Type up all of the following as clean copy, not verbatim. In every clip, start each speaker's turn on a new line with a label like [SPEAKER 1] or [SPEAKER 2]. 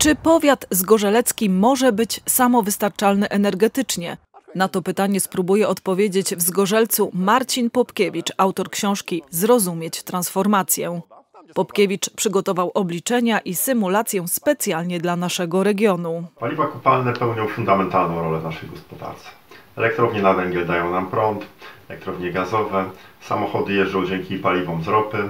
[SPEAKER 1] Czy powiat zgorzelecki może być samowystarczalny energetycznie? Na to pytanie spróbuje odpowiedzieć w Zgorzelcu Marcin Popkiewicz, autor książki Zrozumieć transformację. Popkiewicz przygotował obliczenia i symulację specjalnie dla naszego regionu.
[SPEAKER 2] Paliwa kopalne pełnią fundamentalną rolę w naszej gospodarce. Elektrownie na węgiel dają nam prąd, elektrownie gazowe, samochody jeżdżą dzięki paliwom z ropy.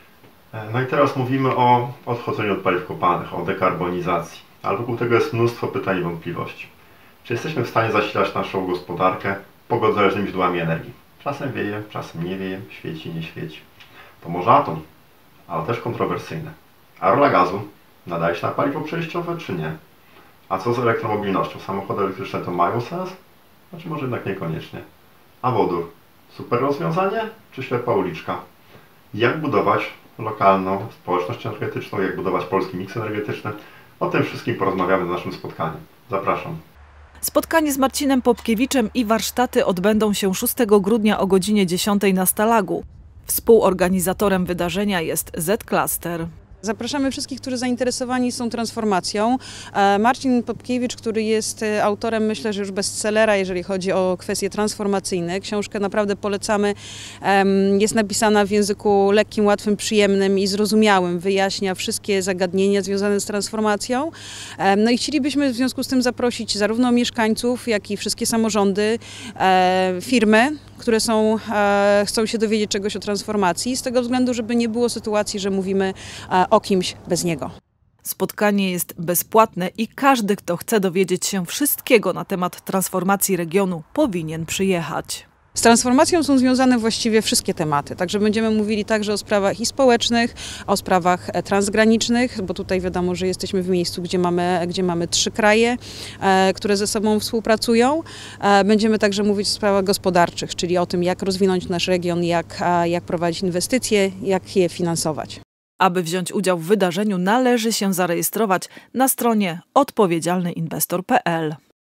[SPEAKER 2] No i teraz mówimy o odchodzeniu od paliw kopalnych, o dekarbonizacji. Ale wokół tego jest mnóstwo pytań i wątpliwości. Czy jesteśmy w stanie zasilać naszą gospodarkę pogodzależnymi źródłami energii? Czasem wieje, czasem nie wieje, świeci, nie świeci. To może atom, ale też kontrowersyjne. A rola gazu? Nadaje się na paliwo przejściowe, czy nie? A co z elektromobilnością? Samochody elektryczne to mają sens? Znaczy może jednak niekoniecznie. A wodór? Super rozwiązanie, czy ślepa uliczka? Jak budować lokalną społeczność energetyczną, jak budować polski miks energetyczny? O tym wszystkim porozmawiamy na naszym spotkaniu. Zapraszam.
[SPEAKER 1] Spotkanie z Marcinem Popkiewiczem i warsztaty odbędą się 6 grudnia o godzinie 10 na Stalagu. Współorganizatorem wydarzenia jest Z-Cluster.
[SPEAKER 3] Zapraszamy wszystkich, którzy zainteresowani są transformacją. Marcin Popkiewicz, który jest autorem, myślę, że już bestsellera, jeżeli chodzi o kwestie transformacyjne. Książkę naprawdę polecamy. Jest napisana w języku lekkim, łatwym, przyjemnym i zrozumiałym. Wyjaśnia wszystkie zagadnienia związane z transformacją. No i chcielibyśmy w związku z tym zaprosić zarówno mieszkańców, jak i wszystkie samorządy, firmy, które chcą się dowiedzieć czegoś o transformacji, z tego względu, żeby nie było sytuacji, że mówimy o kimś bez niego.
[SPEAKER 1] Spotkanie jest bezpłatne i każdy, kto chce dowiedzieć się wszystkiego na temat transformacji regionu, powinien przyjechać.
[SPEAKER 3] Z transformacją są związane właściwie wszystkie tematy, także będziemy mówili także o sprawach i społecznych, o sprawach transgranicznych, bo tutaj wiadomo, że jesteśmy w miejscu, gdzie mamy 3 kraje, które ze sobą współpracują. Będziemy także mówić o sprawach gospodarczych, czyli o tym, jak rozwinąć nasz region, jak prowadzić inwestycje, jak je finansować.
[SPEAKER 1] Aby wziąć udział w wydarzeniu, należy się zarejestrować na stronie odpowiedzialnyinwestor.pl.